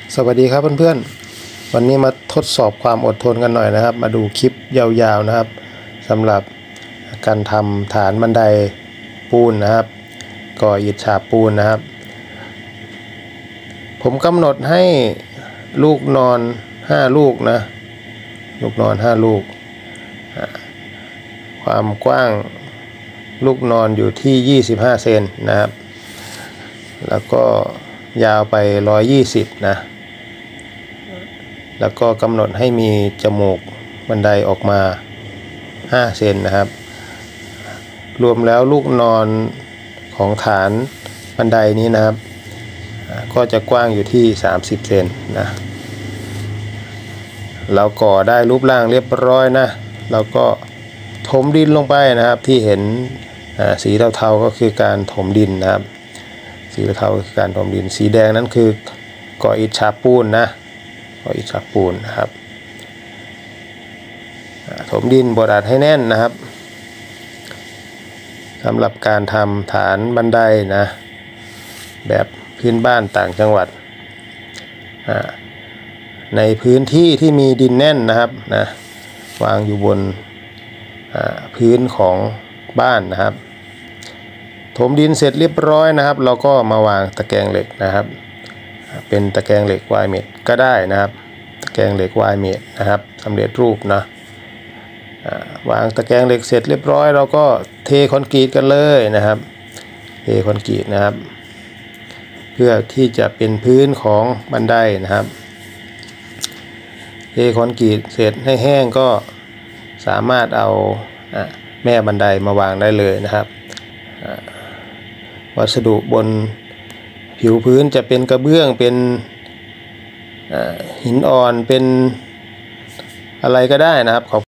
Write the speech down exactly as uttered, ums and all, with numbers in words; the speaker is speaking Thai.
สวัสดีครับเพื่อนๆวันนี้มาทดสอบความอดทนกันหน่อยนะครับมาดูคลิปยาวๆนะครับสำหรับการทำฐานบันไดปูนนะครับก่ออิฐฉาบปูนนะครับผมกำหนดให้ลูกนอนห้าลูกนะลูกนอนห้าลูกความกว้างลูกนอนอยู่ที่ยี่สิบห้าเซนนะครับแล้วก็ยาวไปหนึ่งร้อยยี่สิบนะแล้วก็กำหนดให้มีจมูกบันไดออกมาห้าเซนนะครับรวมแล้วลูกนอนของฐานบันไดนี้นะครับก็จะกว้างอยู่ที่สามสิบเซนนะเราก่อได้รูปร่างเรียบร้อยนะเราก็ถมดินลงไปนะครับที่เห็นสีเทาๆก็คือการถมดินนะครับสีเทาคือการถมดินสีแดงนั้นคือก่ออิฐฉาบปูนนะก่ออิฐฉาบปูนนะครับถมดินบดอัดให้แน่นนะครับสำหรับการทำฐานบันไดนะแบบพื้นบ้านต่างจังหวัดในพื้นที่ที่มีดินแน่นนะครับนะวางอยู่บนพื้นของบ้านนะครับถมดินเสร็จเรียบร้อยนะครับเราก็มาวางตะแกรงเหล็กนะครับเป็นตะแกรงเหล็กวายเมตรก็ได้นะครับตะแกรงเหล็กวายเมตรนะครับสำเร็จรูปนะวางตะแกรงเหล็กเสร็จเรียบร้อยเราก็เทคอนกรีตกันเลยนะครับเทคอนกรีตนะครับเพื่อที่จะเป็นพื้นของบันไดนะครับเทคอนกรีตเสร็จให้แห้งก็สามารถเอาแม่บันไดมาวางได้เลยนะครับวัสดุบนผิวพื้นจะเป็นกระเบื้องเป็นหินอ่อนเป็นอะไรก็ได้นะครับ